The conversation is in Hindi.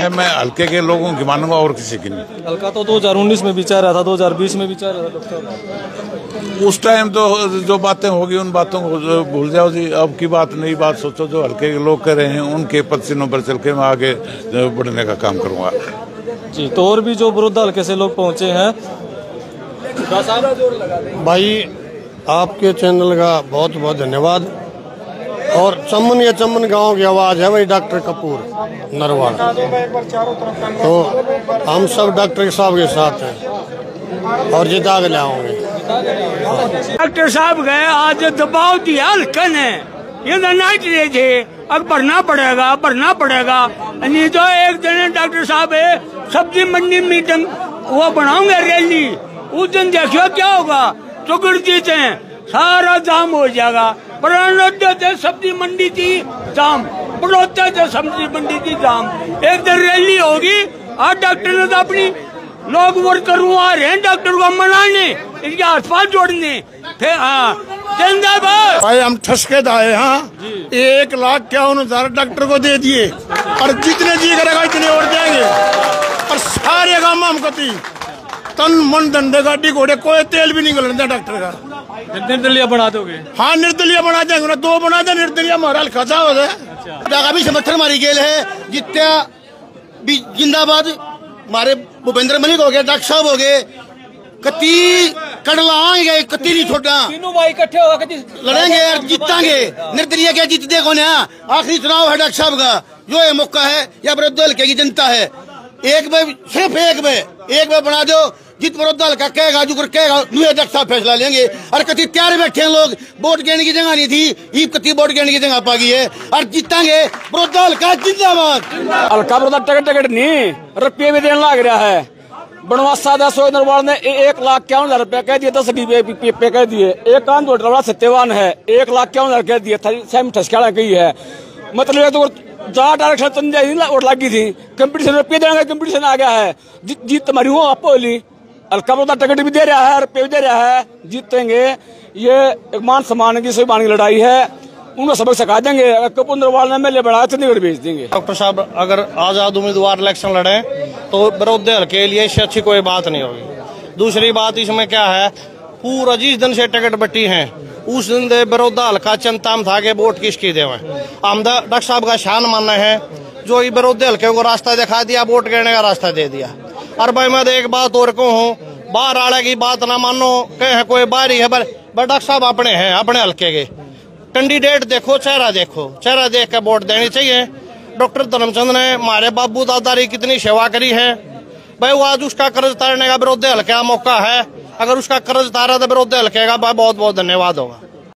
मैं हल्के के लोगों की मानूंगा और किसी की नहीं। हल्का तो 2019 में विचार रहा था, 2020 में विचार रहा था डॉक्टर। उस टाइम तो जो बातें होगी उन बातों को भूल जाओ जी। अब की बात नई बात सोचो। जो हल्के के लोग कर रहे हैं उनके पसीनों पर चल के मैं आगे बढ़ने का काम करूंगा जी। तो और भी जो बड़ौदा हल्के से लोग पहुंचे हैं भाई, आपके चैनल का बहुत बहुत धन्यवाद। और चमन गांव की आवाज़ है भाई डॉक्टर कपूर नरवाल। तो हम सब डॉक्टर साहब के साथ हैं और जिता के लाओगे। डॉक्टर साहब गए आज दबाव दिया हल्के ने, ये नाइट रहे थे। अब भरना पड़ेगा नहीं तो एक दिन डॉक्टर साहब सब्जी मंडी मीटिंग वो बनाऊंगे रैली, उस दिन देखियो क्या होगा। चुगड़जीत है सारा जाम हो जाएगा। बड़ौदा से सब्जी मंडी थी जाम, बड़ौदा से सब्जी मंडी थी जाम। एक दिन रैली होगी। आज डॉक्टर ने तो अपनी लोग वर्कर आ रहे हैं डॉक्टर को मनाने, इनके हाथ पाथ जोड़ने। फिर जिंदाबाद भाई, हम ठसके दाए। हाँ, 1,51,000 डॉक्टर को दे दिए और जितने जी करेगा इतने और देंगे। और सारे काम हम कती तन मन धंधे गाड़ी घोड़े कोई तेल भी नहीं गलता डॉक्टर का। निर्दलीय बना दोगे? हाँ, निर्दलीय बना देंगे ना, 2 बना दे निर्दलीय। हमारा खचा हो जाए भी समर्थन हमारी गेल है जितना भी जिंदाबाद। हमारे भूपेंद्र मलिक हो गए, डॉक्टर साहब हो गए, कति कड़लाएंगे, कति नहीं छोड़ा। तीनों भाई इकट्ठे होकर लड़ेंगे और जीतांगे। निर्दलीय क्या जीतते कौन है? आखिरी चुनाव है डॉक्टर साहब का। जो ये मौका है या बड़ौदा हल्के की जनता है, एक में सिर्फ एक में बना दो। जित बड़ौदा हल्का कहेगा जो कहेगा डॉक्टर साहब फैसला लेंगे। और कति तैयार बैठे हैं लोग। वोट गिरने की जगह नहीं थी, कति वोट गिरने की जगह पा गई है और जीतांगे। बड़ौदा हल्का जिंदाबाद। हल्का बड़ौदा टिकट नहीं रुपये भी देने लग रहा है। बनवासा 10 नरवाल ने 1,51,000 रुपया कह दिए, 10 डिब्बे कह दिए। एक कान दो सत्यवान है 1,51,000 कह दिए, ठसकाड़ा कही है। मतलब तो जाट आरक्षण चंदा वोट लगी थी। कंपटीशन रुपये देने का कंपटीशन आ गया है। जीत तुम्हारी हो आप बोली। हल्का बड़ौदा टिकट भी दे रहा है, रुपये भी दे रहा है, जीतेंगे। ये एक मान सम्मान की सोई की लड़ाई है, उन्हें सबक सिखा देंगे। कपूर नरवाल ने MLA बढ़ा चंडीगढ़ भेज देंगे। डॉक्टर साहब अगर आजाद उम्मीदवार इलेक्शन लड़े तो बड़ौदा हल्के के लिए इससे अच्छी कोई बात नहीं होगी। दूसरी बात इसमें क्या है, पूरा जिस दिन से टिकट बटी है उस दिन दे बड़ौदा हल्का चिंता में था कि वोट किसकी देवे। हम डॉक्टर साहब का शान मानना है जो बड़ौदा हल्के को रास्ता दिखा दिया, वोट गिरने का रास्ता दे दिया। और भाई मैं एक बात और कहूँ, बाहर आने की बात ना मानो, कहे कोई बाहरी है, पर डॉक्टर साहब अपने हैं, अपने हल्के के कैंडिडेट देखो, चेहरा देख के वोट देनी चाहिए। डॉक्टर धर्मचंद ने हमारे बाबू दादारी कितनी सेवा करी है भाई, वो आज उसका कर्ज उतारने का बड़ौदा हल्के का मौका है। अगर उसका कर्ज उतारा तो बड़ौदा हल्के का बहुत बहुत धन्यवाद होगा।